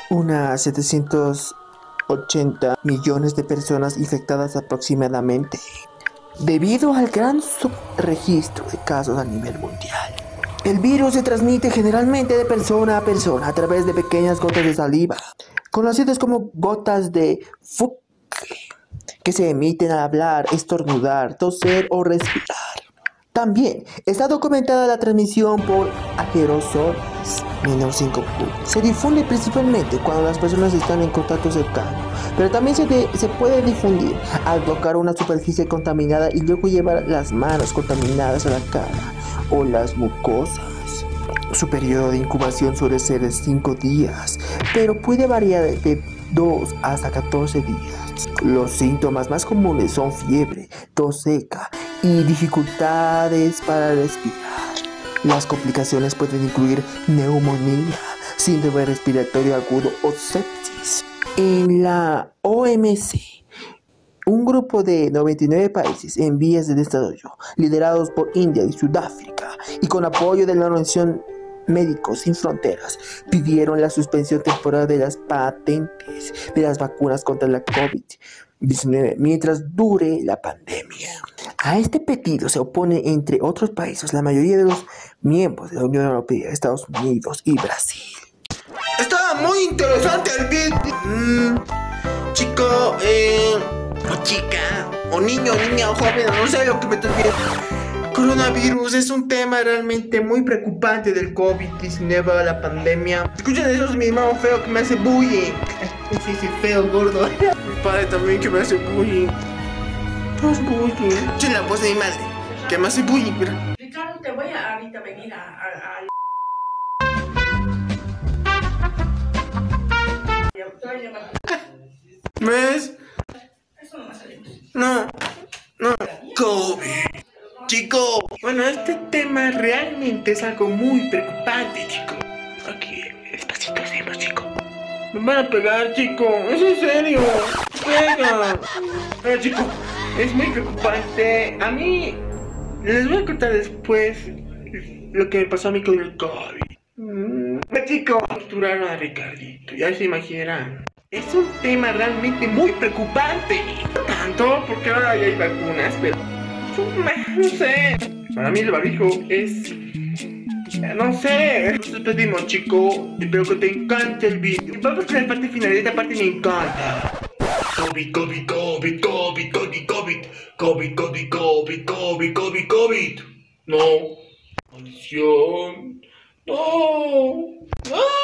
Unas 780 millones de personas infectadas aproximadamente, debido al gran subregistro de casos a nivel mundial. El virus se transmite generalmente de persona a persona a través de pequeñas gotas de saliva, conocidas como gotas de Fouque, que se emiten al hablar, estornudar, toser o respirar. También está documentada la transmisión por aerosoles menor 5 Se difunde principalmente cuando las personas están en contacto cercano, pero también se puede difundir al tocar una superficie contaminada y luego llevar las manos contaminadas a la cara o las mucosas. Su periodo de incubación suele ser de 5 días, pero puede variar de 2 hasta 14 días. Los síntomas más comunes son fiebre, tos seca y dificultades para respirar. Las complicaciones pueden incluir neumonía, síndrome respiratorio agudo o sepsis. En la OMC, un grupo de 99 países en vías de desarrollo, liderados por India y Sudáfrica, y con apoyo de la Organización Médicos Sin Fronteras, pidieron la suspensión temporal de las patentes de las vacunas contra la COVID-19 mientras dure la pandemia. A este pedido se opone, entre otros países, la mayoría de los miembros de la Unión Europea, Estados Unidos y Brasil. Estaba muy interesante el video. Chico, o chica, o niño, niña, o joven, no sé lo que me estás viendo. Coronavirus es un tema realmente muy preocupante del COVID-19, la pandemia. Escuchen eso, es mi hermano feo que me hace bullying. Sí, feo, gordo. Mi padre también que me hace bullying. Pues bullying. Escuchen la voz de mi madre, que me hace bullying, mira. Ricardo, te voy a ahorita venir a... ¿Ves? Eso no me sale. No. COVID. Chico, bueno, este tema realmente es algo muy preocupante, chico. Aquí, despacito hacemos, chico. Me van a pegar, chico, es en serio. Pega. Chico, es muy preocupante. A mí, les voy a contar después lo que me pasó a mí con el COVID. Chico, capturaron a Ricardito, ya se imaginarán. Es un tema realmente muy preocupante. No tanto, porque ahora ya hay vacunas, pero... no sé. Para mí el barbijo es... no sé. Nos despedimos, chico. Espero que te encante el video. Vamos con la parte final. Esta parte me encanta. COVID. No. Maldición. No.